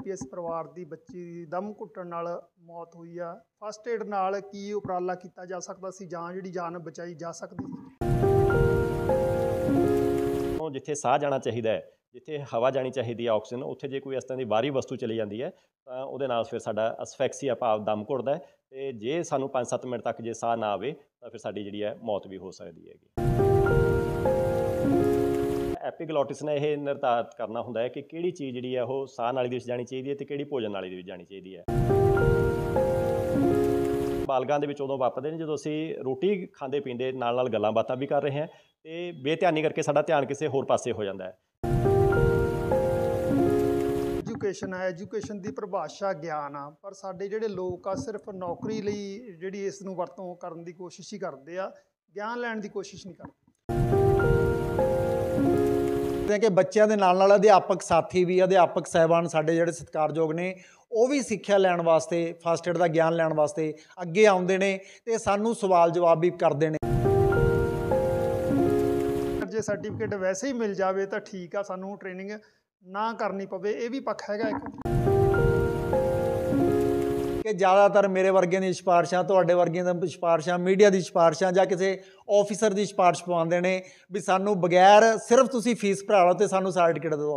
IPS ਪਰਿਵਾਰ ਦੀ ਬੱਚੀ ਦੀ ਦਮ ਘੁੱਟਣ ਨਾਲ ਮੌਤ ਹੋਈ ਆ। ਫਸਟ ਏਡ ਨਾਲ ਕੀ ਉਪਰਾਲਾ ਕੀਤਾ ਜਾ ਸਕਦਾ ਸੀ ਜਾਂ ਜਿਹੜੀ ਜਾਨ ਬਚਾਈ ਜਾ ਸਕਦੀ ਸੀ? ਜਿੱਥੇ ਸਾਹ ਜਾਣਾ ਚਾਹੀਦਾ ਹੈ, ਜਿੱਥੇ ਹਵਾ ਜਾਣੀ ਚਾਹੀਦੀ ਹੈ ਆਕਸੀਜਨ, ਉੱਥੇ ਜੇ ਕੋਈ ਇਸ ਤਰ੍ਹਾਂ ਦੀ ਬਾਹਰੀ ਵਸਤੂ ਚਲੀ ਜਾਂਦੀ ਹੈ ਤਾਂ ਉਹਦੇ ਨਾਲ ਫਿਰ ਸਾਡਾ ਅਸਫੈਕਸੀਆ ਭਾਵ ਦਮ ਘੁੱਟਦਾ ਹੈ ਅਤੇ ਜੇ ਸਾਨੂੰ 5-7 ਮਿੰਟ ਤੱਕ ਜੇ ਸਾਹ ਨਾ ਆਵੇ ਤਾਂ ਫਿਰ ਸਾਡੀ ਜਿਹੜੀ ਹੈ ਮੌਤ ਵੀ ਹੋ ਸਕਦੀ ਹੈਗੀ। ਐਪੀਗਲੋਟਿਸ ਨੇ ਇਹ ਨਿਰਧਾਰਿਤ ਕਰਨਾ ਹੁੰਦਾ ਹੈ ਕਿ ਕਿਹੜੀ ਚੀਜ਼ ਜਿਹੜੀ ਹੈ ਉਹ ਸਾਹ ਨਾਲੀ ਦੇ ਵਿੱਚ ਜਾਣੀ ਚਾਹੀਦੀ ਹੈ ਅਤੇ ਕਿਹੜੀ ਭੋਜਨ ਨਾਲੀ ਦੇ ਵਿੱਚ ਜਾਣੀ ਚਾਹੀਦੀ ਹੈ। ਬਾਲਗਾਂ ਦੇ ਵਿੱਚ ਉਦੋਂ ਵਾਪਰਦੇ ਨੇ ਜਦੋਂ ਅਸੀਂ ਰੋਟੀ ਖਾਂਦੇ ਪੀਂਦੇ ਨਾਲ ਨਾਲ ਗੱਲਾਂ ਬਾਤਾਂ ਵੀ ਕਰ ਰਹੇ ਹਾਂ ਅਤੇ ਬੇਧਿਆਨੀ ਕਰਕੇ ਸਾਡਾ ਧਿਆਨ ਕਿਸੇ ਹੋਰ ਪਾਸੇ ਹੋ ਜਾਂਦਾ ਹੈ। ਐਜੂਕੇਸ਼ਨ ਹੈ, ਐਜੂਕੇਸ਼ਨ ਦੀ ਪਰਿਭਾਸ਼ਾ ਗਿਆਨ ਆ, ਪਰ ਸਾਡੇ ਜਿਹੜੇ ਲੋਕ ਆ ਸਿਰਫ ਨੌਕਰੀ ਲਈ ਜਿਹੜੀ ਇਸ ਨੂੰ ਵਰਤੋਂ ਕਰਨ ਦੀ ਕੋਸ਼ਿਸ਼ ਹੀ ਕਰਦੇ ਆ, ਗਿਆਨ ਲੈਣ ਦੀ ਕੋਸ਼ਿਸ਼ ਨਹੀਂ ਕਰਦੇ। ਕਿ ਬੱਚਿਆਂ ਦੇ ਨਾਲ ਨਾਲ ਅਧਿਆਪਕ ਸਾਥੀ ਵੀ, ਅਧਿਆਪਕ ਸਾਹਿਬਾਨ ਸਾਡੇ ਜਿਹੜੇ ਸਤਿਕਾਰਯੋਗ ਨੇ, ਉਹ ਵੀ ਸਿੱਖਿਆ ਲੈਣ ਵਾਸਤੇ, ਫਸਟ ਏਡ ਦਾ ਗਿਆਨ ਲੈਣ ਵਾਸਤੇ ਅੱਗੇ ਆਉਂਦੇ ਨੇ ਅਤੇ ਸਾਨੂੰ ਸਵਾਲ ਜਵਾਬ ਵੀ ਕਰਦੇ ਨੇ। ਜੇ ਸਰਟੀਫਿਕੇਟ ਵੈਸੇ ਹੀ ਮਿਲ ਜਾਵੇ ਤਾਂ ਠੀਕ ਆ, ਸਾਨੂੰ ਟ੍ਰੇਨਿੰਗ ਨਾ ਕਰਨੀ ਪਵੇ, ਇਹ ਵੀ ਪੱਖ ਹੈਗਾ ਇੱਕ। ਕਿ ਜ਼ਿਆਦਾਤਰ ਮੇਰੇ ਵਰਗਿਆਂ ਦੀ ਸਿਫਾਰਿਸ਼ਾਂ, ਤੁਹਾਡੇ ਵਰਗਿਆਂ ਦੀ ਸਿਫਾਰਿਸ਼ਾਂ, ਮੀਡੀਆ ਦੀ ਸਿਫਾਰਿਸ਼ਾਂ ਜਾਂ ਕਿਸੇ ਆਫਿਸਰ ਦੀ ਸਿਫਾਰਿਸ਼ ਪਵਾਉਂਦੇ ਨੇ ਵੀ ਸਾਨੂੰ ਬਗੈਰ ਸਿਰਫ ਤੁਸੀਂ ਫੀਸ ਭਰਾ ਲਓ ਅਤੇ ਸਾਨੂੰ ਸਰਟੀਫਿਕੇਟ ਦਿਓ।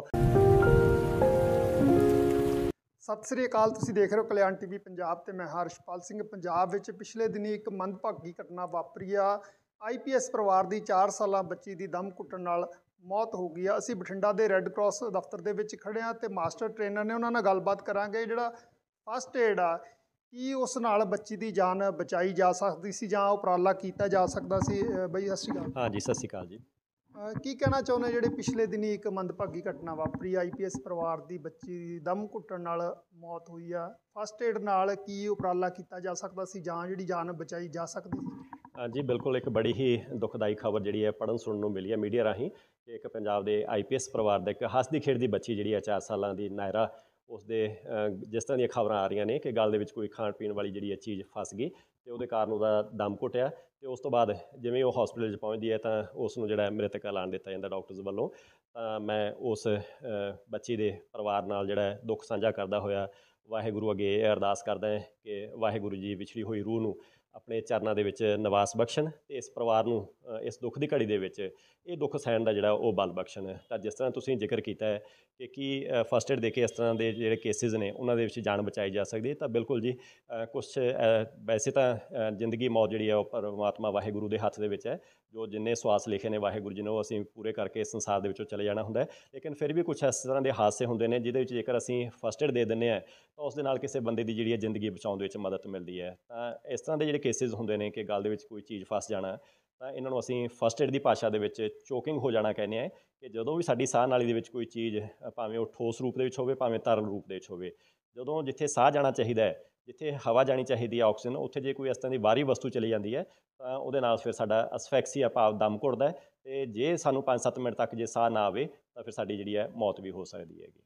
ਸਤਿ ਸ੍ਰੀ ਅਕਾਲ, ਤੁਸੀਂ ਦੇਖ ਰਹੇ ਹੋ ਕਲਿਆਣ TV ਪੰਜਾਬ ਤੇ ਮੈਂ ਹਰਸ਼ਪਾਲ ਸਿੰਘ। ਪੰਜਾਬ ਵਿੱਚ ਪਿਛਲੇ ਦਿਨੀ ਇੱਕ ਮੰਦਭਾਗੀ ਘਟਨਾ ਵਾਪਰੀ ਆ। IPS ਪਰਿਵਾਰ ਦੀ 4 ਸਾਲਾ ਬੱਚੀ ਦੀ ਦਮ ਘੁੱਟਣ ਨਾਲ ਮੌਤ ਹੋ ਗਈ ਆ। ਅਸੀਂ ਬਠਿੰਡਾ ਦੇ ਰੈੱਡ ਕਰਾਸ ਦਫ਼ਤਰ ਦੇ ਵਿੱਚ ਖੜ੍ਹੇ ਹਾਂ ਅਤੇ ਮਾਸਟਰ ਟ੍ਰੇਨਰ ਨੇ, ਉਹਨਾਂ ਨਾਲ ਗੱਲਬਾਤ ਕਰਾਂਗੇ। ਜਿਹੜਾ ਫਸਟ ਏਡ ਆ, ਕੀ ਉਸ ਨਾਲ ਬੱਚੀ ਦੀ ਜਾਨ ਬਚਾਈ ਜਾ ਸਕਦੀ ਸੀ ਜਾਂ ਉਪਰਾਲਾ ਕੀਤਾ ਜਾ ਸਕਦਾ ਸੀ? ਬਈ ਸਤਿ ਸ਼੍ਰੀ ਅਕਾਲ। ਹਾਂਜੀ, ਸਤਿ ਸ਼੍ਰੀ ਅਕਾਲ ਜੀ। ਕੀ ਕਹਿਣਾ ਚਾਹੁੰਦੇ ਜਿਹੜੇ ਪਿਛਲੇ ਦਿਨੀ ਇੱਕ ਮੰਦਭਾਗੀ ਘਟਨਾ ਵਾਪਰੀ, IPS ਪਰਿਵਾਰ ਦੀ ਬੱਚੀ ਦੀ ਦਮ ਘੁੱਟਣ ਨਾਲ ਮੌਤ ਹੋਈ ਆ? ਫਸਟ ਏਡ ਨਾਲ ਕੀ ਉਪਰਾਲਾ ਕੀਤਾ ਜਾ ਸਕਦਾ ਸੀ ਜਾਂ ਜਿਹੜੀ ਜਾਨ ਬਚਾਈ ਜਾ ਸਕਦੀ ਸੀ? ਹਾਂਜੀ, ਬਿਲਕੁਲ ਇੱਕ ਬੜੀ ਹੀ ਦੁਖਦਾਈ ਖਬਰ ਜਿਹੜੀ ਹੈ ਪੜ੍ਹਨ ਸੁਣਨ ਨੂੰ ਮਿਲੀ ਹੈ ਮੀਡੀਆ ਰਾਹੀਂ ਕਿ ਇੱਕ ਪੰਜਾਬ ਦੇ IPS ਪਰਿਵਾਰ ਦਾ ਇੱਕ ਹੱਸਦੀ ਖੇਡਦੀ ਬੱਚੀ ਜਿਹੜੀ ਹੈ 4 ਸਾਲਾਂ ਦੀ ਨਾਇਰਾ, ਉਸਦੇ ਜਿਸ ਤਰ੍ਹਾਂ ਦੀਆਂ ਖਬਰਾਂ ਆ ਰਹੀਆਂ ਨੇ ਕਿ ਗਲ ਦੇ ਵਿੱਚ ਕੋਈ ਖਾਣ ਪੀਣ ਵਾਲੀ ਜਿਹੜੀ ਹੈ ਚੀਜ਼ ਫਸ ਗਈ ਅਤੇ ਉਹਦੇ ਕਾਰਨ ਉਹਦਾ ਦਮ ਘੁੱਟਿਆ ਅਤੇ ਉਸ ਤੋਂ ਬਾਅਦ ਜਿਵੇਂ ਉਹ ਹਸਪੀਟਲ 'ਚ ਪਹੁੰਚਦੀ ਹੈ ਤਾਂ ਉਸ ਨੂੰ ਜਿਹੜਾ ਮ੍ਰਿਤਕ ਐਲਾਨ ਦਿੱਤਾ ਜਾਂਦਾ ਡਾਕਟਰਸ ਵੱਲੋਂ। ਤਾਂ ਮੈਂ ਉਸ ਬੱਚੀ ਦੇ ਪਰਿਵਾਰ ਨਾਲ ਜਿਹੜਾ ਦੁੱਖ ਸਾਂਝਾ ਕਰਦਾ ਹੋਇਆ ਵਾਹਿਗੁਰੂ ਅੱਗੇ ਇਹ ਅਰਦਾਸ ਕਰਦਾ ਹੈ ਕਿ ਵਾਹਿਗੁਰੂ ਜੀ ਵਿਛੜੀ ਹੋਈ ਰੂਹ ਨੂੰ ਆਪਣੇ ਚਰਨਾਂ ਦੇ ਵਿੱਚ ਨਿਵਾਸ ਬਖਸ਼ਣ ਅਤੇ ਇਸ ਪਰਿਵਾਰ ਨੂੰ ਇਸ ਦੁੱਖ ਦੀ ਘੜੀ ਦੇ ਵਿੱਚ ਇਹ ਦੁੱਖ ਸਹਿਣ ਦਾ ਜਿਹੜਾ ਉਹ ਬਲ ਬਖਸ਼ਣ। ਤਾਂ ਜਿਸ ਤਰ੍ਹਾਂ ਤੁਸੀਂ ਜ਼ਿਕਰ ਕੀਤਾ ਹੈ ਕਿ ਕੀ ਫਸਟ ਏਡ ਦੇ ਕੇ ਇਸ ਤਰ੍ਹਾਂ ਦੇ ਜਿਹੜੇ ਕੇਸਿਸ ਨੇ ਉਹਨਾਂ ਦੇ ਵਿੱਚ ਜਾਨ ਬਚਾਈ ਜਾ ਸਕਦੀ ਹੈ, ਤਾਂ ਬਿਲਕੁਲ ਜੀ। ਕੁਛ ਵੈਸੇ ਤਾਂ ਜ਼ਿੰਦਗੀ ਮੌਤ ਜਿਹੜੀ ਹੈ ਉਹ ਪਰਮਾਤਮਾ ਵਾਹਿਗੁਰੂ ਦੇ ਹੱਥ ਦੇ ਵਿੱਚ ਹੈ। ਜੋ ਜਿੰਨੇ ਸਵਾਸ ਲਿਖੇ ਨੇ ਵਾਹਿਗੁਰੂ ਜੀ ਨੇ ਉਹ ਅਸੀਂ ਪੂਰੇ ਕਰਕੇ ਇਸ ਸੰਸਾਰ ਦੇ ਵਿੱਚੋਂ ਚਲੇ ਜਾਣਾ ਹੁੰਦਾ ਹੈ। ਲੇਕਿਨ ਫਿਰ ਵੀ ਕੁਛ ਇਸ ਤਰ੍ਹਾਂ ਦੇ ਹਾਦਸੇ ਹੁੰਦੇ ਨੇ ਜਿਹਦੇ ਵਿੱਚ ਜੇਕਰ ਅਸੀਂ ਫਸਟ ਏਡ ਦੇ ਦਿੰਦੇ ਹਾਂ ਤਾਂ ਉਸ ਦੇ ਨਾਲ ਕਿਸੇ ਬੰਦੇ ਦੀ ਜਿਹੜੀ ਹੈ ਜ਼ਿੰਦਗੀ ਬਚਾਉਣ ਦੇ ਵਿੱਚ ਮਦਦ ਮਿਲਦੀ ਹੈ। ਤਾਂ ਇਸ ਤਰ੍ਹਾਂ ਦੇ ਜਿਹੜੇ ਕੇਸਿਸ ਹੁੰਦੇ ਨੇ ਕਿ ਗਲ ਦੇ ਵਿੱਚ ਕੋਈ ਚੀਜ਼ ਫਸ ਜਾਣਾ, ਤਾਂ ਇਹਨਾਂ ਨੂੰ ਅਸੀਂ ਫਸਟ ਏਡ ਦੀ ਭਾਸ਼ਾ ਦੇ ਵਿੱਚ ਚੋਕਿੰਗ ਹੋ ਜਾਣਾ ਕਹਿੰਦੇ ਹਾਂ ਕਿ ਜਦੋਂ ਵੀ ਸਾਡੀ ਸਾਹ ਨਾਲੀ ਦੇ ਵਿੱਚ ਕੋਈ ਚੀਜ਼, ਭਾਵੇਂ ਉਹ ਠੋਸ ਰੂਪ ਦੇ ਵਿੱਚ ਹੋਵੇ ਭਾਵੇਂ ਤਰਲ ਰੂਪ ਦੇ ਵਿੱਚ ਹੋਵੇ, ਜਦੋਂ ਜਿੱਥੇ ਸਾਹ ਜਾਣਾ ਚਾਹੀਦਾ ਹੈ, ਜਿੱਥੇ ਹਵਾ ਜਾਣੀ ਚਾਹੀਦੀ ਹੈ ਆਕਸੀਜਨ, ਉੱਥੇ ਜੇ ਕੋਈ ਇਸ ਤਰ੍ਹਾਂ ਦੀ ਬਾਹਰੀ ਵਸਤੂ ਚਲੀ ਜਾਂਦੀ ਹੈ ਤਾਂ ਉਹਦੇ ਨਾਲ ਫਿਰ ਸਾਡਾ ਅਸਫੈਕਸੀਆ ਭਾਵ ਦਮ ਘੁੱਟਦਾ ਹੈ ਅਤੇ ਜੇ ਸਾਨੂੰ 5-7 ਮਿੰਟ ਤੱਕ ਜੇ ਸਾਹ ਨਾ ਆਵੇ ਤਾਂ ਫਿਰ ਸਾਡੀ ਜਿਹੜੀ ਹੈ ਮੌਤ ਵੀ ਹੋ ਸਕਦੀ ਹੈਗੀ।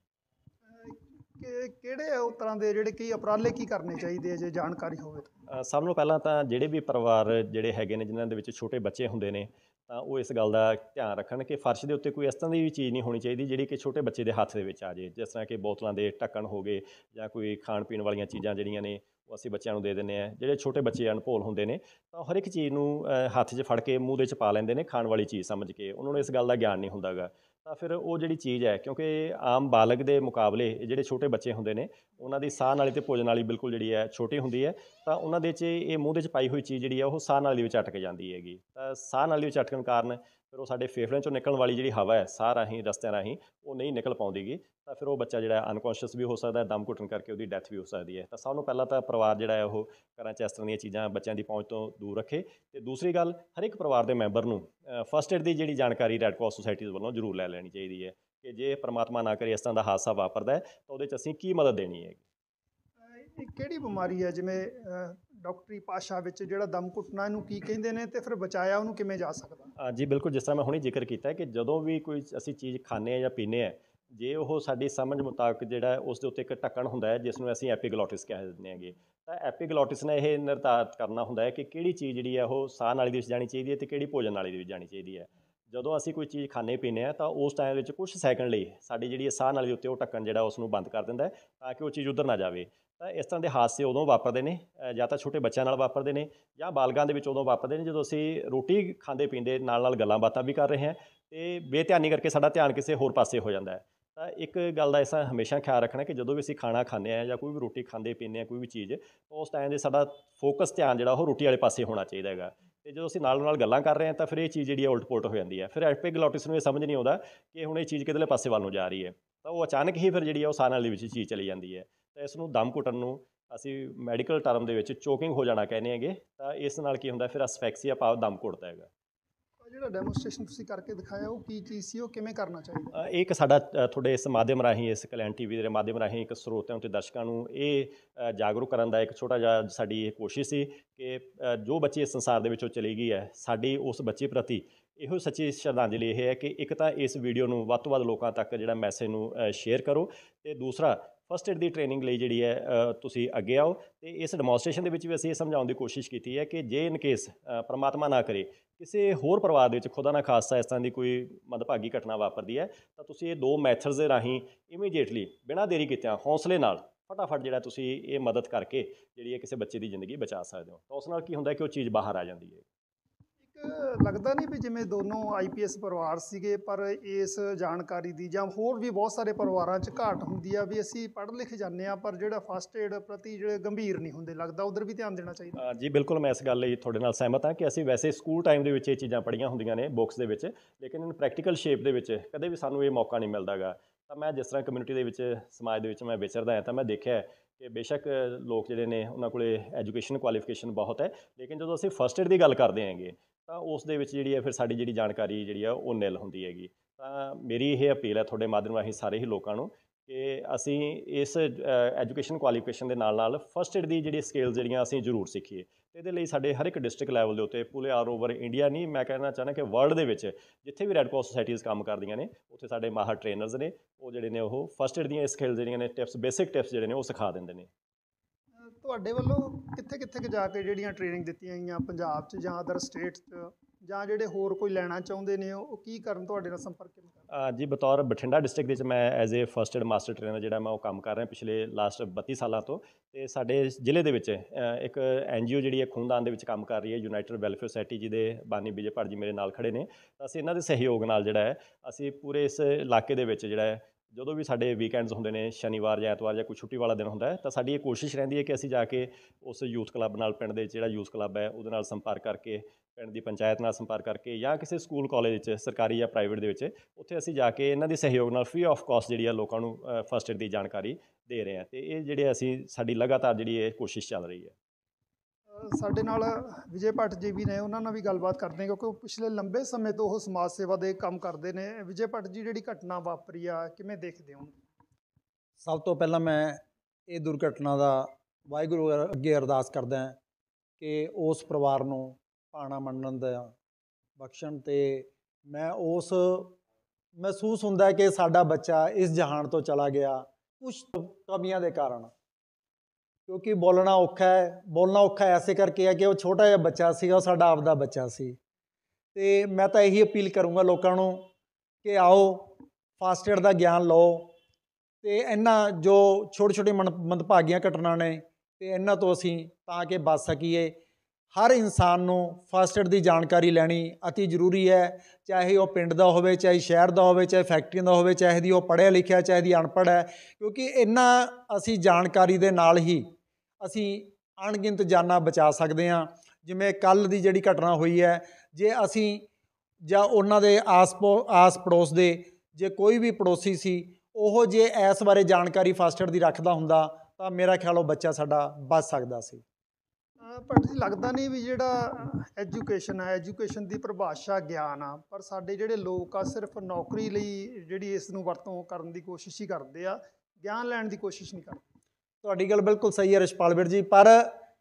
ਕਿਹੜੇ ਉਹ ਤਰ੍ਹਾਂ ਦੇ ਜਿਹੜੇ ਕੀ ਉਪਰਾਲੇ ਕੀ ਕਰਨੇ ਚਾਹੀਦੇ ਆ ਜੇ ਜਾਣਕਾਰੀ ਹੋਵੇ? ਸਭ ਤੋਂ ਪਹਿਲਾਂ ਤਾਂ ਜਿਹੜੇ ਵੀ ਪਰਿਵਾਰ ਜਿਹੜੇ ਹੈਗੇ ਨੇ ਜਿਨ੍ਹਾਂ ਦੇ ਵਿੱਚ ਛੋਟੇ ਬੱਚੇ ਹੁੰਦੇ ਨੇ ਤਾਂ ਉਹ ਇਸ ਗੱਲ ਦਾ ਧਿਆਨ ਰੱਖਣ ਕਿ ਫਰਸ਼ ਦੇ ਉੱਤੇ ਕੋਈ ਇਸ ਤਰ੍ਹਾਂ ਦੀ ਵੀ ਚੀਜ਼ ਨਹੀਂ ਹੋਣੀ ਚਾਹੀਦੀ ਜਿਹੜੀ ਕਿ ਛੋਟੇ ਬੱਚੇ ਦੇ ਹੱਥ ਦੇ ਵਿੱਚ ਆ ਜਾਏ। ਜਿਸ ਤਰ੍ਹਾਂ ਕਿ ਬੋਤਲਾਂ ਦੇ ਢੱਕਣ ਹੋ ਗਏ ਜਾਂ ਕੋਈ ਖਾਣ ਪੀਣ ਵਾਲੀਆਂ ਚੀਜ਼ਾਂ ਜਿਹੜੀਆਂ ਨੇ ਉਹ ਅਸੀਂ ਬੱਚਿਆਂ ਨੂੰ ਦੇ ਦਿੰਦੇ ਹਾਂ। ਜਿਹੜੇ ਛੋਟੇ ਬੱਚੇ ਅਣਭੋਲ ਹੁੰਦੇ ਨੇ ਤਾਂ ਹਰ ਇੱਕ ਚੀਜ਼ ਨੂੰ ਹੱਥ 'ਚ ਫੜ ਕੇ ਮੂੰਹ ਦੇ 'ਚ ਪਾ ਲੈਂਦੇ ਨੇ ਖਾਣ ਵਾਲੀ ਚੀਜ਼ ਸਮਝ ਕੇ, ਉਹਨਾਂ ਨੂੰ ਇਸ ਗੱਲ ਦਾ ਗਿਆਨ ਨਹੀਂ ਹੁੰਦਾ ਗਾ। ਤਾਂ ਫਿਰ ਉਹ ਜਿਹੜੀ ਚੀਜ਼ ਹੈ, ਕਿਉਂਕਿ ਆਮ ਬਾਲਗ ਦੇ ਮੁਕਾਬਲੇ ਜਿਹੜੇ ਛੋਟੇ ਬੱਚੇ ਹੁੰਦੇ ਨੇ ਉਹਨਾਂ ਦੀ ਸਾਹ ਨਾਲੀ ਅਤੇ ਭੋਜਨ ਨਾਲੀ ਬਿਲਕੁਲ ਜਿਹੜੀ ਹੈ ਛੋਟੀ ਹੁੰਦੀ ਹੈ, ਤਾਂ ਉਹਨਾਂ ਦੇ 'ਚ ਇਹ ਮੂੰਹ ਦੇ 'ਚ ਪਾਈ ਹੋਈ ਚੀਜ਼ ਜਿਹੜੀ ਹੈ ਉਹ ਸਾਹ ਨਾਲੀ ਵਿੱਚ ਅਟਕ ਜਾਂਦੀ ਹੈਗੀ। ਤਾਂ ਸਾਹ ਨਾਲੀ ਵਿੱਚ ਅਟਕਣ ਕਾਰਨ ਫਿਰ ਉਹ ਸਾਡੇ ਫੇਫੜਿਆਂ 'ਚੋਂ ਨਿਕਲਣ ਵਾਲੀ ਜਿਹੜੀ ਹਵਾ ਹੈ ਸਾਹ ਰਾਹੀਂ, ਰਸਤਿਆਂ ਰਾਹੀਂ, ਉਹ ਨਹੀਂ ਨਿਕਲ ਪਾਉਂਦੀ ਗੀ। ਤਾਂ ਫਿਰ ਉਹ ਬੱਚਾ ਜਿਹੜਾ ਅਨਕੌਂਸ਼ੀਅਸ ਵੀ ਹੋ ਸਕਦਾ, ਦਮ ਘੁੱਟਣ ਕਰਕੇ ਉਹਦੀ ਡੈਥ ਵੀ ਹੋ ਸਕਦੀ ਹੈ। ਤਾਂ ਸਭ ਨੂੰ ਪਹਿਲਾਂ ਤਾਂ ਪਰਿਵਾਰ ਜਿਹੜਾ ਹੈ ਉਹ ਘਰਾਂ 'ਚ ਇਸ ਤਰ੍ਹਾਂ ਦੀਆਂ ਚੀਜ਼ਾਂ ਬੱਚਿਆਂ ਦੀ ਪਹੁੰਚ ਤੋਂ ਦੂਰ ਰੱਖੇ। ਅਤੇ ਦੂਸਰੀ ਗੱਲ, ਹਰ ਇੱਕ ਪਰਿਵਾਰ ਦੇ ਮੈਂਬਰ ਨੂੰ ਫਸਟ ਏਡ ਦੀ ਜਿਹੜੀ ਜਾਣਕਾਰੀ ਰੈੱਡ ਕਰਾਸ ਸੁਸਾਇਟੀਜ਼ ਵੱਲੋਂ ਜ਼ਰੂਰ ਲੈ ਲੈਣੀ ਚਾਹੀਦੀ ਹੈ ਕਿ ਜੇ ਪਰਮਾਤਮਾ ਨਾ ਕਰੇ ਇਸ ਤਰ੍ਹਾਂ ਦਾ ਹਾਦਸਾ ਵਾਪਰਦਾ ਹੈ ਤਾਂ ਉਹਦੇ 'ਚ ਅਸੀਂ ਕੀ ਮਦਦ ਦੇਣੀ ਹੈਗੀ। ਇਹ ਕਿਹੜੀ ਬਿਮਾਰੀ ਹੈ, ਜਿਵੇਂ ਡਾਕਟਰੀ ਭਾਸ਼ਾ ਵਿੱਚ ਜਿਹੜਾ ਦਮ ਘੁੱਟਣਾ, ਇਹਨੂੰ ਕੀ ਕਹਿੰਦੇ ਨੇ ਅਤੇ ਫਿਰ ਬਚਾਇਆ ਉਹਨੂੰ ਕਿਵੇਂ ਜਾ ਸਕਦਾ? ਜੀ ਬਿਲਕੁਲ, ਜਿਸ ਤਰ੍ਹਾਂ ਮੈਂ ਹੁਣੇ ਜ਼ਿਕਰ ਕੀਤਾ ਕਿ ਜਦੋਂ ਵੀ ਕੋਈ ਅਸੀਂ ਚੀਜ਼ ਖਾਂਦੇ ਹਾਂ ਜਾਂ ਪੀਂਦੇ ਹਾਂ, ਜੇ ਉਹ ਸਾਡੀ ਸਮਝ ਮੁਤਾਬਕ ਜਿਹੜਾ ਉਸ ਦੇ ਉੱਤੇ ਇੱਕ ਢੱਕਣ ਹੁੰਦਾ ਹੈ ਜਿਸ ਨੂੰ ਅਸੀਂ ਐਪੀਗਲੋਟਿਸ ਕਹਿ ਦਿੰਦੇ ਹੈਗੇ, ਤਾਂ ਐਪੀਗਲੋਟਿਸ ਨੇ ਇਹ ਨਿਰਧਾਰਿਤ ਕਰਨਾ ਹੁੰਦਾ ਹੈ ਕਿ ਕਿਹੜੀ ਚੀਜ਼ ਜਿਹੜੀ ਹੈ ਉਹ ਸਾਹ ਨਾਲੀ ਦੇ ਵਿੱਚ ਜਾਣੀ ਚਾਹੀਦੀ ਹੈ ਅਤੇ ਕਿਹੜੀ ਭੋਜਨ ਨਾਲੀ ਦੇ ਵਿੱਚ ਜਾਣੀ ਚਾਹੀਦੀ ਹੈ। ਜਦੋਂ ਅਸੀਂ ਕੋਈ ਚੀਜ਼ ਖਾਂਦੇ ਪੀਂਦੇ ਹਾਂ ਤਾਂ ਉਸ ਟਾਈਮ ਵਿੱਚ ਕੁਝ ਸੈਕਿੰਡ ਲਈ ਸਾਡੀ ਜਿਹੜੀ ਸਾਹ ਨਾਲੀ ਉੱਤੇ ਉਹ ਢੱਕਣ ਜਿਹੜਾ ਉਸ ਨੂੰ ਬੰਦ ਕਰ ਦਿੰਦਾ ਹੈ ਤਾਂ ਕਿ ਉਹ ਚੀਜ਼ ਉੱਧਰ ਨਾ ਜਾਵੇ। ਤਾਂ ਇਸ ਤਰ੍ਹਾਂ ਦੇ ਹਾਦਸੇ ਉਦੋਂ ਵਾਪਰਦੇ ਨੇ, ਜਾਂ ਤਾਂ ਛੋਟੇ ਬੱਚਿਆਂ ਨਾਲ ਵਾਪਰਦੇ ਨੇ ਜਾਂ ਬਾਲਗਾਂ ਦੇ ਵਿੱਚ ਉਦੋਂ ਵਾਪਰਦੇ ਨੇ ਜਦੋਂ ਅਸੀਂ ਰੋਟੀ ਖਾਂਦੇ ਪੀਂਦੇ ਨਾਲ ਨਾਲ ਗੱਲਾਂ ਬਾਤਾਂ ਵੀ ਕਰ ਰਹੇ ਹਾਂ ਅਤੇ ਬੇਧਿਆਨੀ ਕਰਕੇ ਸਾਡਾ ਧਿਆਨ ਕਿਸੇ ਹੋਰ ਪਾਸੇ ਹੋ ਜਾਂਦਾ ਹੈ। ਤਾਂ ਇੱਕ ਗੱਲ ਦਾ ਇਸ ਤਰ੍ਹਾਂ ਹਮੇਸ਼ਾ ਖਿਆਲ ਰੱਖਣਾ ਕਿ ਜਦੋਂ ਵੀ ਅਸੀਂ ਖਾਣਾ ਖਾਂਦੇ ਹਾਂ ਜਾਂ ਕੋਈ ਵੀ ਰੋਟੀ ਖਾਂਦੇ ਪੀਂਦੇ ਹਾਂ ਕੋਈ ਵੀ ਚੀਜ਼, ਉਸ ਟਾਈਮ ਦੇ ਸਾਡਾ ਫੋਕਸ ਧਿਆਨ ਜਿਹੜਾ ਉਹ ਰੋਟੀ ਵਾਲੇ ਪਾਸੇ ਹੋਣਾ ਚਾਹੀਦਾ ਹੈਗਾ। ਅਤੇ ਜਦੋਂ ਅਸੀਂ ਨਾਲ ਨਾਲ ਗੱਲਾਂ ਕਰ ਰਹੇ ਹਾਂ ਤਾਂ ਫਿਰ ਇਹ ਚੀਜ਼ ਜਿਹੜੀ ਹੈ ਉਲਟ ਪੁਲਟ ਹੋ ਜਾਂਦੀ ਹੈ। ਫਿਰ ਐਪੀਗਲੋਟਿਸ ਨੂੰ ਇਹ ਸਮਝ ਨਹੀਂ ਆਉਂਦਾ ਕਿ ਹੁਣ ਇਹ ਚੀਜ਼ ਕਿਹਦੇ ਪਾਸੇ ਵੱਲ ਨੂੰ ਜਾ ਰਹੀ ਹੈ, ਤਾਂ ਉਹ ਅਚਾਨਕ ਹੀ ਫਿਰ ਜਿਹੜੀ ਹੈ ਉਹ ਸਾਹ ਨਾਲੀ ਵਿੱਚ ਚੀਜ਼ ਚਲੀ ਜਾਂਦੀ ਹੈ। ਤਾਂ ਇਸ ਨੂੰ ਦਮ ਘੁੱਟਣ ਨੂੰ ਅਸੀਂ ਮੈਡੀਕਲ ਟਰਮ ਦੇ ਵਿੱਚ ਚੋਕਿੰਗ ਹੋ ਜਾਣਾ ਕਹਿੰਦੇ ਹੈਗੇ। ਤਾਂ ਇਸ ਨਾਲ ਕੀ ਹੁੰਦਾ, ਫਿਰ ਅਸਫੈਕਸੀਆ ਭਾਵ ਦਮ ਘੁੱਟਦਾ ਹੈਗਾ। ਜਿਹੜਾ ਡੈਮੋਸਟ੍ਰੇਸ਼ਨ ਤੁਸੀਂ ਕਰਕੇ ਦਿਖਾਇਆ ਉਹ ਕੀ ਚੀਜ਼ ਸੀ, ਉਹ ਕਿਵੇਂ ਕਰਨਾ ਚਾਹੀਦਾ? ਇਹ ਇੱਕ ਸਾਡਾ ਤੁਹਾਡੇ ਇਸ ਮਾਧਿਅਮ ਰਾਹੀਂ, ਇਸ ਕਲਿਆਣ ਟੀਵੀ ਦੇ ਮਾਧਿਅਮ ਰਾਹੀਂ ਇੱਕ ਸਰੋਤਿਆਂ ਅਤੇ ਦਰਸ਼ਕਾਂ ਨੂੰ ਇਹ ਜਾਗਰੂਕ ਕਰਨ ਦਾ ਇੱਕ ਛੋਟਾ ਜਿਹਾ ਸਾਡੀ ਇਹ ਕੋਸ਼ਿਸ਼ ਸੀ ਕਿ ਜੋ ਬੱਚੀ ਇਸ ਸੰਸਾਰ ਦੇ ਵਿੱਚੋਂ ਚਲੀ ਗਈ ਹੈ, ਸਾਡੀ ਉਸ ਬੱਚੇ ਪ੍ਰਤੀ ਇਹੋ ਸੱਚੀ ਸ਼ਰਧਾਂਜਲੀ ਇਹ ਹੈ ਕਿ ਇੱਕ ਤਾਂ ਇਸ ਵੀਡੀਓ ਨੂੰ ਵੱਧ ਤੋਂ ਵੱਧ ਲੋਕਾਂ ਤੱਕ ਜਿਹੜਾ ਮੈਸੇਜ ਨੂੰ ਸ਼ੇਅਰ ਕਰੋ, ਅਤੇ ਦੂਸਰਾ ਫਸਟ ਏਡ ਦੀ ਟ੍ਰੇਨਿੰਗ ਲਈ ਜਿਹੜੀ ਹੈ ਤੁਸੀਂ ਅੱਗੇ ਆਓ। ਅਤੇ ਇਸ ਡੈਮੋਸਟ੍ਰੇਸ਼ਨ ਦੇ ਵਿੱਚ ਵੀ ਅਸੀਂ ਇਹ ਸਮਝਾਉਣ ਦੀ ਕੋਸ਼ਿਸ਼ ਕੀਤੀ ਹੈ ਕਿ ਜੇ ਇਨ ਕੇਸ ਪਰਮਾਤਮਾ ਨਾ ਕਰੇ ਕਿਸੇ ਹੋਰ ਪਰਿਵਾਰ ਦੇ ਵਿੱਚ ਖੁਦਾ ਨਾ ਖਾਸਤਾ ਇਸ ਤਰ੍ਹਾਂ ਦੀ ਕੋਈ ਮੰਦਭਾਗੀ ਘਟਨਾ ਵਾਪਰਦੀ ਹੈ ਤਾਂ ਤੁਸੀਂ ਇਹ ਦੋ ਮੈਥਡਸ ਦੇ ਰਾਹੀਂ ਇਮੀਡੀਏਟਲੀ ਬਿਨਾਂ ਦੇਰੀ ਕੀਤਿਆਂ ਹੌਸਲੇ ਨਾਲ ਫਟਾਫਟ ਜਿਹੜਾ ਤੁਸੀਂ ਇਹ ਮਦਦ ਕਰਕੇ ਜਿਹੜੀ ਹੈ ਕਿਸੇ ਬੱਚੇ ਦੀ ਜ਼ਿੰਦਗੀ ਬਚਾ ਸਕਦੇ ਹੋ। ਤਾਂ ਉਸ ਨਾਲ ਕੀ ਹੁੰਦਾ ਕਿ ਉਹ ਚੀਜ਼ ਬਾਹਰ ਆ ਜਾਂਦੀ ਹੈ। ਇੱਕ ਲੱਗਦਾ ਨਹੀਂ ਵੀ ਜਿਵੇਂ ਦੋਨੋਂ IPS ਪਰਿਵਾਰ ਸੀਗੇ, ਪਰ ਇਸ ਜਾਣਕਾਰੀ ਦੀ ਜਾਂ ਹੋਰ ਵੀ ਬਹੁਤ ਸਾਰੇ ਪਰਿਵਾਰਾਂ 'ਚ ਘਾਟ ਹੁੰਦੀ ਆ ਵੀ ਅਸੀਂ ਪੜ੍ਹ ਲਿਖ ਜਾਂਦੇ ਹਾਂ ਪਰ ਜਿਹੜਾ ਫਸਟ ਏਡ ਪ੍ਰਤੀ ਜਿਹੜੇ ਗੰਭੀਰ ਨਹੀਂ ਹੁੰਦੇ, ਲੱਗਦਾ ਉਧਰ ਵੀ ਧਿਆਨ ਦੇਣਾ ਚਾਹੀਦਾ। ਜੀ ਬਿਲਕੁਲ, ਮੈਂ ਇਸ ਗੱਲ ਲਈ ਤੁਹਾਡੇ ਨਾਲ ਸਹਿਮਤ ਹਾਂ ਕਿ ਅਸੀਂ ਵੈਸੇ ਸਕੂਲ ਟਾਈਮ ਦੇ ਵਿੱਚ ਇਹ ਚੀਜ਼ਾਂ ਪੜ੍ਹੀਆਂ ਹੁੰਦੀਆਂ ਨੇ ਬੁੱਕਸ ਦੇ ਵਿੱਚ, ਲੇਕਿਨ ਇਨ ਪ੍ਰੈਕਟੀਕਲ ਸ਼ੇਪ ਦੇ ਵਿੱਚ ਕਦੇ ਵੀ ਸਾਨੂੰ ਇਹ ਮੌਕਾ ਨਹੀਂ ਮਿਲਦਾ ਗਾ। ਤਾਂ ਮੈਂ ਜਿਸ ਤਰ੍ਹਾਂ ਕਮਿਊਨਿਟੀ ਦੇ ਵਿੱਚ, ਸਮਾਜ ਦੇ ਵਿੱਚ ਮੈਂ ਵਿਚਰਦਾ ਹਾਂ, ਤਾਂ ਮੈਂ ਦੇਖਿਆ ਕਿ ਬੇਸ਼ੱਕ ਲੋਕ ਜਿਹੜੇ ਨੇ ਉਹਨਾਂ ਕੋਲ ਐਜੂਕੇਸ਼ਨ ਕੁਆਲੀਫਿਕੇਸ਼ਨ ਬਹੁਤ ਹੈ, ਲੇਕਿਨ ਜਦੋਂ ਅਸੀਂ ਫਸਟ ਏਡ ਦੀ ਗੱਲ ਕਰਦੇ ਹੈਗੇ ਤਾਂ ਉਸ ਦੇ ਵਿੱਚ ਜਿਹੜੀ ਹੈ ਫਿਰ ਸਾਡੀ ਜਿਹੜੀ ਜਾਣਕਾਰੀ ਜਿਹੜੀ ਆ ਉਹ ਨਿਲ ਹੁੰਦੀ ਹੈਗੀ। ਤਾਂ ਮੇਰੀ ਇਹ ਅਪੀਲ ਹੈ ਤੁਹਾਡੇ ਮਾਧਿਅਮ ਰਾਹੀਂ ਸਾਰੇ ਹੀ ਲੋਕਾਂ ਨੂੰ ਕਿ ਅਸੀਂ ਇਸ ਐਜੂਕੇਸ਼ਨ ਕੁਆਲੀਫਿਕੇਸ਼ਨ ਦੇ ਨਾਲ ਨਾਲ ਫਸਟ ਏਡ ਦੀ ਜਿਹੜੀ ਸਕਿੱਲਸ ਜਿਹੜੀਆਂ ਅਸੀਂ ਜ਼ਰੂਰ ਸਿੱਖੀਏ। ਅਤੇ ਇਹਦੇ ਲਈ ਸਾਡੇ ਹਰ ਇੱਕ ਡਿਸਟ੍ਰਿਕਟ ਲੈਵਲ ਦੇ ਉੱਤੇ ਪੂਰੇ ਆਲ ਓਵਰ ਇੰਡੀਆ ਨਹੀਂ, ਮੈਂ ਕਹਿਣਾ ਚਾਹੁੰਦਾ ਕਿ ਵਰਲਡ ਦੇ ਵਿੱਚ ਜਿੱਥੇ ਵੀ ਰੈੱਡ ਕਰਾਸ ਸੁਸਾਇਟੀਜ਼ ਕੰਮ ਕਰਦੀਆਂ ਨੇ ਉੱਥੇ ਸਾਡੇ ਮਾਹਰ ਟ੍ਰੇਨਰਸ ਨੇ, ਉਹ ਜਿਹੜੇ ਨੇ ਉਹ ਫਸਟ ਏਡ ਦੀਆਂ ਸਕਿੱਲਸ ਜਿਹੜੀਆਂ ਨੇ, ਟਿਪਸ, ਬੇਸਿਕ ਟਿਪਸ ਜਿਹੜੇ ਨੇ ਉਹ ਸਿਖਾ ਦਿੰਦੇ ਨੇ। ਤੁਹਾਡੇ ਵੱਲੋਂ ਕਿੱਥੇ ਕਿੱਥੇ ਜਾ ਕੇ ਜਿਹੜੀਆਂ ਟ੍ਰੇਨਿੰਗ ਦਿੱਤੀਆਂ ਗਈਆਂ ਪੰਜਾਬ 'ਚ ਜਾਂ ਅਦਰ ਸਟੇਟਸ 'ਚ, ਜਾਂ ਜਿਹੜੇ ਹੋਰ ਕੋਈ ਲੈਣਾ ਚਾਹੁੰਦੇ ਨੇ ਉਹ ਕੀ ਕਰਨ, ਤੁਹਾਡੇ ਨਾਲ ਸੰਪਰਕ ਕਿਵੇਂ ਕਰਨ? ਜੀ ਬਤੌਰ ਬਠਿੰਡਾ ਡਿਸਟ੍ਰਿਕਟ ਵਿੱਚ ਮੈਂ as a first aid master trainer ਜਿਹੜਾ ਮੈਂ ਉਹ ਕੰਮ ਕਰ ਰਿਹਾ ਪਿਛਲੇ ਲਾਸਟ 32 ਸਾਲਾਂ ਤੋਂ। ਅਤੇ ਸਾਡੇ ਜ਼ਿਲ੍ਹੇ ਦੇ ਵਿੱਚ ਇੱਕ NGO ਜਿਹੜੀ ਹੈ ਖੂਨਦਾਨ ਦੇ ਵਿੱਚ ਕੰਮ ਕਰ ਰਹੀ ਹੈ, ਯੂਨਾਈਟਿਡ ਵੈਲਫੇਅਰ ਸੁਸਾਇਟੀ, ਜਿਹਦੇ ਬਾਨੀ ਵਿਜੇ ਭੱਟ ਜੀ ਮੇਰੇ ਨਾਲ ਖੜੇ ਨੇ। ਤਾਂ ਅਸੀਂ ਇਹਨਾਂ ਦੇ ਸਹਿਯੋਗ ਨਾਲ ਜਿਹੜਾ ਹੈ ਅਸੀਂ ਪੂਰੇ ਇਸ ਇਲਾਕੇ ਦੇ ਵਿੱਚ ਜਿਹੜਾ ਹੈ ਜਦੋਂ ਵੀ ਸਾਡੇ ਵੀਕਐਂਡਸ ਹੁੰਦੇ ਨੇ, ਸ਼ਨੀਵਾਰ ਜਾਂ ਐਤਵਾਰ ਜਾਂ ਕੋਈ ਛੁੱਟੀ ਵਾਲਾ ਦਿਨ ਹੁੰਦਾ ਹੈ, ਤਾਂ ਸਾਡੀ ਇਹ ਕੋਸ਼ਿਸ਼ ਰਹਿੰਦੀ ਹੈ ਕਿ ਅਸੀਂ ਜਾ ਕੇ ਉਸ ਯੂਥ ਕਲੱਬ ਨਾਲ, ਪਿੰਡ ਦੇ ਜਿਹੜਾ ਯੂਥ ਕਲੱਬ ਹੈ ਉਹਦੇ ਨਾਲ ਸੰਪਰਕ ਕਰਕੇ, ਪਿੰਡ ਦੀ ਪੰਚਾਇਤ ਨਾਲ ਸੰਪਰਕ ਕਰਕੇ, ਜਾਂ ਕਿਸੇ ਸਕੂਲ ਕਾਲਜ ਵਿੱਚ ਸਰਕਾਰੀ ਜਾਂ ਪ੍ਰਾਈਵੇਟ ਦੇ ਵਿੱਚ, ਉੱਥੇ ਅਸੀਂ ਜਾ ਕੇ ਇਹਨਾਂ ਦੇ ਸਹਿਯੋਗ ਨਾਲ ਫ੍ਰੀ ਆਫ ਕਾਸਟ ਜਿਹੜੀ ਆ ਲੋਕਾਂ ਨੂੰ ਫਸਟ ਏਡ ਦੀ ਜਾਣਕਾਰੀ ਦੇ ਰਹੇ ਹਾਂ। ਅਤੇ ਇਹ ਜਿਹੜੇ ਅਸੀਂ ਸਾਡੀ ਲਗਾਤਾਰ ਜਿਹੜੀ ਇਹ ਕੋਸ਼ਿਸ਼ ਚੱਲ ਰਹੀ ਹੈ। ਸਾਡੇ ਨਾਲ ਵਿਜੇ ਭੱਟ ਜੀ ਵੀ ਨੇ, ਉਹਨਾਂ ਨਾਲ ਵੀ ਗੱਲਬਾਤ ਕਰਦੇ ਹਾਂ ਕਿਉਂਕਿ ਉਹ ਪਿਛਲੇ ਲੰਬੇ ਸਮੇਂ ਤੋਂ ਉਹ ਸਮਾਜ ਸੇਵਾ ਦੇ ਕੰਮ ਕਰਦੇ ਨੇ। ਵਿਜੇ ਭੱਟ ਜੀ, ਜਿਹੜੀ ਘਟਨਾ ਵਾਪਰੀ ਆ ਕਿਵੇਂ ਦੇਖਦੇ ਹੋ? ਸਭ ਤੋਂ ਪਹਿਲਾਂ ਮੈਂ ਇਹ ਦੁਰਘਟਨਾ ਦਾ ਵਾਹਿਗੁਰੂ ਅੱਗੇ ਅਰਦਾਸ ਕਰਦਾ ਹਾਂ ਕਿ ਉਸ ਪਰਿਵਾਰ ਨੂੰ ਭਾਣਾ ਮੰਨਣ ਦਾ ਬਖਸ਼ਣ, ਅਤੇ ਮੈਂ ਉਸ ਮਹਿਸੂਸ ਹੁੰਦਾ ਕਿ ਸਾਡਾ ਬੱਚਾ ਇਸ ਜਹਾਨ ਤੋਂ ਚਲਾ ਗਿਆ ਕੁਛ ਕਮੀਆਂ ਦੇ ਕਾਰਨ, ਕਿਉਂਕਿ ਬੋਲਣਾ ਔਖਾ ਐਸੇ ਕਰਕੇ ਹੈ ਕਿ ਉਹ ਛੋਟਾ ਜਿਹਾ ਬੱਚਾ ਸੀਗਾ, ਉਹ ਸਾਡਾ ਆਪਦਾ ਬੱਚਾ ਸੀ। ਅਤੇ ਮੈਂ ਤਾਂ ਇਹੀ ਅਪੀਲ ਕਰੂੰਗਾ ਲੋਕਾਂ ਨੂੰ ਕਿ ਆਓ ਫਸਟ ਏਡ ਦਾ ਗਿਆਨ ਲਓ, ਅਤੇ ਇਹਨਾਂ ਜੋ ਛੋਟੀ ਛੋਟੀ ਮੰਦਭਾਗੀਆਂ ਘਟਨਾ ਨੇ ਅਤੇ ਇਹਨਾਂ ਤੋਂ ਅਸੀਂ ਤਾਂ ਕਿ ਬਚ ਸਕੀਏ। ਹਰ ਇਨਸਾਨ ਨੂੰ ਫਸਟ ਏਡ ਦੀ ਜਾਣਕਾਰੀ ਲੈਣੀ ਅਤੀ ਜ਼ਰੂਰੀ ਹੈ, ਚਾਹੇ ਉਹ ਪਿੰਡ ਦਾ ਹੋਵੇ, ਚਾਹੇ ਸ਼ਹਿਰ ਦਾ ਹੋਵੇ, ਚਾਹੇ ਫੈਕਟਰੀਆਂ ਦਾ ਹੋਵੇ, ਚਾਹੇ ਦੀ ਉਹ ਪੜ੍ਹਿਆ ਲਿਖਿਆ, ਚਾਹੇ ਦੀ ਅਨਪੜ੍ਹ ਹੈ, ਕਿਉਂਕਿ ਇਹਨਾਂ ਅਸੀਂ ਜਾਣਕਾਰੀ ਦੇ ਨਾਲ ਹੀ ਅਸੀਂ ਅਣਗਿਣਤ ਜਾਨਾਂ ਬਚਾ ਸਕਦੇ ਹਾਂ। ਜਿਵੇਂ ਕੱਲ੍ਹ ਦੀ ਜਿਹੜੀ ਘਟਨਾ ਹੋਈ ਹੈ, ਜੇ ਅਸੀਂ ਜਾਂ ਉਹਨਾਂ ਦੇ ਆਸ ਪੜੋਸ ਦੇ ਜੇ ਕੋਈ ਵੀ ਪੜੋਸੀ ਸੀ ਉਹ ਜੇ ਇਸ ਬਾਰੇ ਜਾਣਕਾਰੀ ਫਸਟ ਏਡ ਦੀ ਰੱਖਦਾ ਹੁੰਦਾ ਤਾਂ ਮੇਰਾ ਖਿਆਲ ਉਹ ਬੱਚਾ ਸਾਡਾ ਬਚ ਸਕਦਾ ਸੀ। ਭੱਟ ਜੀ, ਲੱਗਦਾ ਨਹੀਂ ਵੀ ਜਿਹੜਾ ਐਜੂਕੇਸ਼ਨ ਹੈ, ਐਜੂਕੇਸ਼ਨ ਦੀ ਪਰਿਭਾਸ਼ਾ ਗਿਆਨ ਆ, ਪਰ ਸਾਡੇ ਜਿਹੜੇ ਲੋਕ ਆ ਸਿਰਫ ਨੌਕਰੀ ਲਈ ਜਿਹੜੀ ਇਸ ਨੂੰ ਵਰਤੋਂ ਕਰਨ ਦੀ ਕੋਸ਼ਿਸ਼ ਹੀ ਕਰਦੇ ਆ, ਗਿਆਨ ਲੈਣ ਦੀ ਕੋਸ਼ਿਸ਼ ਨਹੀਂ ਕਰਦੇ। ਤੁਹਾਡੀ ਗੱਲ ਬਿਲਕੁਲ ਸਹੀ ਹੈ ਰਿਸ਼ਪਾਲ ਵੀਰ ਜੀ, ਪਰ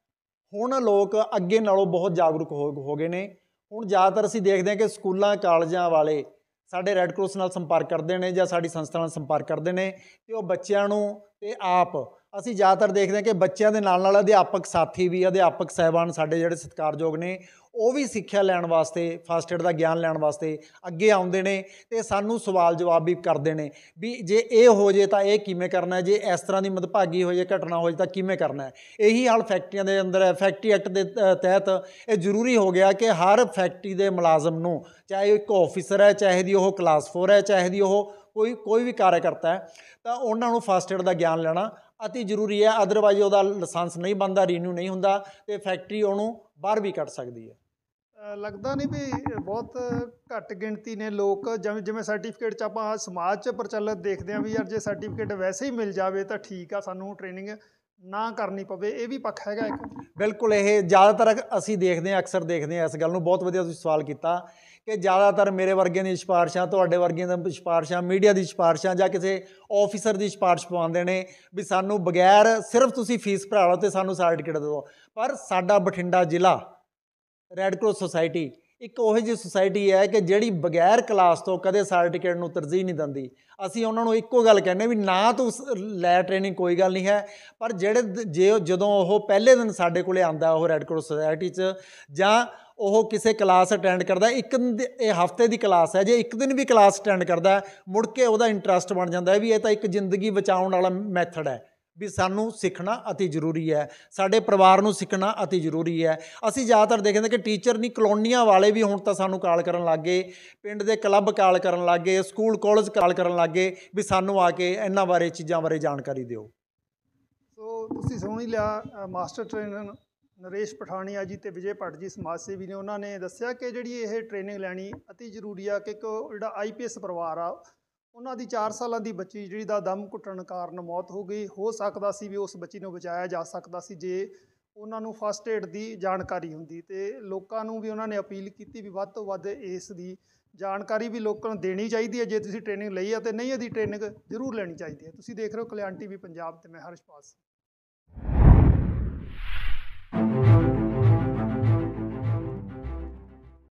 ਹੁਣ ਲੋਕ ਅੱਗੇ ਨਾਲੋਂ ਬਹੁਤ ਜਾਗਰੂਕ ਹੋ ਗਏ ਨੇ। ਹੁਣ ਜ਼ਿਆਦਾਤਰ ਅਸੀਂ ਦੇਖਦੇ ਹਾਂ ਕਿ ਸਕੂਲਾਂ ਕਾਲਜਾਂ ਵਾਲੇ ਸਾਡੇ ਰੈੱਡ ਕਰਾਸ ਨਾਲ ਸੰਪਰਕ ਕਰਦੇ ਨੇ ਜਾਂ ਸਾਡੀ ਸੰਸਥਾ ਨਾਲ ਸੰਪਰਕ ਕਰਦੇ ਨੇ, ਅਤੇ ਉਹ ਬੱਚਿਆਂ ਨੂੰ ਤੇ ਆਪ ਅਸੀਂ ਜ਼ਿਆਦਾਤਰ ਦੇਖਦੇ ਹਾਂ ਕਿ ਬੱਚਿਆਂ ਦੇ ਨਾਲ ਅਧਿਆਪਕ ਸਾਥੀ ਵੀ, ਅਧਿਆਪਕ ਸਾਹਿਬਾਨ ਸਾਡੇ ਜਿਹੜੇ ਸਤਿਕਾਰਯੋਗ ਨੇ, ਉਹ ਵੀ ਸਿੱਖਿਆ ਲੈਣ ਵਾਸਤੇ, ਫਸਟ ਏਡ ਦਾ ਗਿਆਨ ਲੈਣ ਵਾਸਤੇ ਅੱਗੇ ਆਉਂਦੇ ਨੇ ਤੇ ਸਾਨੂੰ ਸਵਾਲ ਜਵਾਬ ਵੀ ਕਰਦੇ ਨੇ ਵੀ ਜੇ ਇਹ ਹੋ ਜੇ ਤਾਂ ਇਹ ਕਿਵੇਂ ਕਰਨਾ ਹੈ, ਜੇ ਇਸ ਤਰ੍ਹਾਂ ਦੀ ਮੰਦਭਾਗੀ ਹੋ ਜੇ, ਘਟਨਾ ਹੋ ਜੇ ਤਾਂ ਕਿਵੇਂ ਕਰਨਾ ਹੈ। ਇਹੀ ਹਾਲ ਫੈਕਟਰੀਆਂ ਦੇ ਅੰਦਰ ਹੈ। ਫੈਕਟਰੀ ਐਕਟ ਦੇ ਤਹਿਤ ਇਹ ਜ਼ਰੂਰੀ ਹੋ ਗਿਆ ਕਿ ਹਰ ਫੈਕਟਰੀ ਦੇ ਮੁਲਾਜ਼ਮ ਨੂੰ, ਚਾਹੇ ਇੱਕ ਆਫਿਸਰ ਹੈ, ਚਾਹੇ ਦੀ ਉਹ ਕਲਾਸ 4 ਹੈ, ਚਾਹੇ ਦੀ ਉਹ ਕੋਈ ਵੀ ਕਾਰਜਕਰਤਾ ਹੈ, ਤਾਂ ਉਹਨਾਂ ਨੂੰ ਫਸਟ ਏਡ ਦਾ ਗਿਆਨ ਲੈਣਾ ਅਤੀ ਜ਼ਰੂਰੀ ਹੈ। ਅਦਰਵਾਈਜ਼ ਉਹਦਾ ਲਾਇਸੈਂਸ ਨਹੀਂ ਬਣਦਾ, ਰੀਨਿਊ ਨਹੀਂ ਹੁੰਦਾ ਤੇ ਫੈਕਟਰੀ ਉਹਨੂੰ ਬਾਹਰ ਵੀ ਕੱਢ ਸਕਦੀ ਹੈ। ਲੱਗਦਾ ਨਹੀਂ ਵੀ ਬਹੁਤ ਘੱਟ ਗਿਣਤੀ ਨੇ ਲੋਕ, ਜਿਵੇਂ ਸਰਟੀਫਿਕੇਟ 'ਚ ਆਪਾਂ ਸਮਾਜ 'ਚ ਪ੍ਰਚਲਿਤ ਦੇਖਦੇ ਹਾਂ ਵੀ ਯਾਰ ਜੇ ਸਰਟੀਫਿਕੇਟ ਵੈਸੇ ਹੀ ਮਿਲ ਜਾਵੇ ਤਾਂ ਠੀਕ ਆ, ਸਾਨੂੰ ਟ੍ਰੇਨਿੰਗ ਨਾ ਕਰਨੀ ਪਵੇ, ਇਹ ਵੀ ਪੱਖ ਹੈਗਾ ਇੱਕ। ਬਿਲਕੁਲ, ਇਹ ਜ਼ਿਆਦਾਤਰ ਅਸੀਂ ਦੇਖਦੇ ਹਾਂ, ਅਕਸਰ ਦੇਖਦੇ ਹਾਂ ਇਸ ਗੱਲ ਨੂੰ। ਬਹੁਤ ਵਧੀਆ ਤੁਸੀਂ ਸਵਾਲ ਕੀਤਾ ਕਿ ਜ਼ਿਆਦਾਤਰ ਮੇਰੇ ਵਰਗਿਆਂ ਦੀਆਂ ਸਿਫਾਰਿਸ਼ਾਂ, ਤੁਹਾਡੇ ਵਰਗਿਆਂ ਦੀਆਂ ਸਿਫਾਰਿਸ਼ਾਂ, ਮੀਡੀਆ ਦੀ ਸਿਫਾਰਿਸ਼ਾਂ ਜਾਂ ਕਿਸੇ ਆਫਿਸਰ ਦੀ ਸਿਫਾਰਿਸ਼ ਪਵਾਉਂਦੇ ਨੇ ਵੀ ਸਾਨੂੰ ਬਗੈਰ ਸਿਰਫ ਤੁਸੀਂ ਫੀਸ ਭਰਾ ਲਓ ਅਤੇ ਸਾਨੂੰ ਸਰਟੀਫਿਕੇਟ ਦੇ ਦਿਓ। ਪਰ ਸਾਡਾ ਬਠਿੰਡਾ ਜ਼ਿਲ੍ਹਾ ਰੈੱਡ ਕ੍ਰਾਸ ਸੁਸਾਇਟੀ ਇੱਕ ਉਹੋ ਜਿਹੀ ਸੁਸਾਇਟੀ ਹੈ ਕਿ ਜਿਹੜੀ ਬਗੈਰ ਕਲਾਸ ਤੋਂ ਕਦੇ ਸਰਟੀਫਿਕੇਟ ਨੂੰ ਤਰਜੀਹ ਨਹੀਂ ਦਿੰਦੀ। ਅਸੀਂ ਉਹਨਾਂ ਨੂੰ ਇੱਕੋ ਗੱਲ ਕਹਿੰਦੇ ਵੀ ਨਾ ਤੂੰ ਲੈ ਟ੍ਰੇਨਿੰਗ, ਕੋਈ ਗੱਲ ਨਹੀਂ ਹੈ, ਪਰ ਜਦੋਂ ਉਹ ਪਹਿਲੇ ਦਿਨ ਸਾਡੇ ਕੋਲੇ ਆਉਂਦਾ ਉਹ ਰੈੱਡ ਕ੍ਰਾਸ ਸੁਸਾਇਟੀ 'ਚ, ਜਾਂ ਉਹ ਕਿਸੇ ਕਲਾਸ ਅਟੈਂਡ ਕਰਦਾ, ਇਹ ਹਫਤੇ ਦੀ ਕਲਾਸ ਹੈ, ਜੇ ਇੱਕ ਦਿਨ ਵੀ ਕਲਾਸ ਅਟੈਂਡ ਕਰਦਾ, ਮੁੜ ਕੇ ਉਹਦਾ ਇੰਟਰਸਟ ਬਣ ਜਾਂਦਾ ਹੈ ਵੀ ਇਹ ਤਾਂ ਇੱਕ ਜ਼ਿੰਦਗੀ ਬਚਾਉਣ ਵਾਲਾ ਮੈਥਡ ਹੈ, ਵੀ ਸਾਨੂੰ ਸਿੱਖਣਾ ਅਤੀ ਜ਼ਰੂਰੀ ਹੈ, ਸਾਡੇ ਪਰਿਵਾਰ ਨੂੰ ਸਿੱਖਣਾ ਅਤੀ ਜ਼ਰੂਰੀ ਹੈ। ਅਸੀਂ ਜ਼ਿਆਦਾਤਰ ਦੇਖਦੇ ਕਿ ਟੀਚਰ ਨਹੀਂ, ਕਲੋਨੀਆਂ ਵਾਲੇ ਵੀ ਹੁਣ ਤਾਂ ਸਾਨੂੰ ਕਾਲ ਕਰਨ ਲੱਗ ਗਏ, ਪਿੰਡ ਦੇ ਕਲੱਬ ਕਾਲ ਕਰਨ ਲੱਗ ਗਏ, ਸਕੂਲ ਕਾਲਜ ਕਾਲ ਕਰਨ ਲੱਗ ਗਏ ਵੀ ਸਾਨੂੰ ਆ ਕੇ ਇਹਨਾਂ ਬਾਰੇ, ਚੀਜ਼ਾਂ ਬਾਰੇ ਜਾਣਕਾਰੀ ਦਿਓ। ਸੋ ਤੁਸੀਂ ਸੁਣ ਹੀ ਲਿਆ, ਮਾਸਟਰ ਟ੍ਰੇਨਰ ਨਰੇਸ਼ ਪਠਾਣੀਆ ਜੀ ਤੇ ਵਿਜੇ ਭੱਟ ਜੀ ਸਮਾਜ ਸੇਵੀ ਨੇ, ਉਹਨਾਂ ਨੇ ਦੱਸਿਆ ਕਿ ਜਿਹੜੀ ਇਹ ਟ੍ਰੇਨਿੰਗ ਲੈਣੀ ਅਤੀ ਜ਼ਰੂਰੀ ਆ ਕਿ ਇੱਕ ਜਿਹੜਾ IPS ਪਰਿਵਾਰ ਆ, ਉਹਨਾਂ ਦੀ 4 ਸਾਲਾਂ ਦੀ ਬੱਚੀ ਜਿਹੜੀ ਦਾ ਦਮ ਘੁੱਟਣ ਕਾਰਨ ਮੌਤ ਹੋ ਗਈ। ਹੋ ਸਕਦਾ ਸੀ ਵੀ ਉਸ ਬੱਚੀ ਨੂੰ ਬਚਾਇਆ ਜਾ ਸਕਦਾ ਸੀ ਜੇ ਉਹਨਾਂ ਨੂੰ ਫਸਟ ਏਡ ਦੀ ਜਾਣਕਾਰੀ ਹੁੰਦੀ। ਤੇ ਲੋਕਾਂ ਨੂੰ ਵੀ ਉਹਨਾਂ ਨੇ ਅਪੀਲ ਕੀਤੀ ਵੀ ਵੱਧ ਤੋਂ ਵੱਧ ਇਸ ਦੀ ਜਾਣਕਾਰੀ ਵੀ ਲੋਕਾਂ ਨੂੰ ਦੇਣੀ ਚਾਹੀਦੀ ਹੈ। ਜੇ ਤੁਸੀਂ ਟ੍ਰੇਨਿੰਗ ਲਈ ਹੈ ਤੇ ਨਹੀਂ, ਇਹਦੀ ਟ੍ਰੇਨਿੰਗ ਜ਼ਰੂਰ ਲੈਣੀ ਚਾਹੀਦੀ ਹੈ। ਤੁਸੀਂ ਦੇਖ ਰਹੇ ਹੋ ਕਲਿਆਣ TV ਪੰਜਾਬ ਤੇ ਮੈਂ ਹਰਸ਼ਪਾਲ ਸਿੰਘ।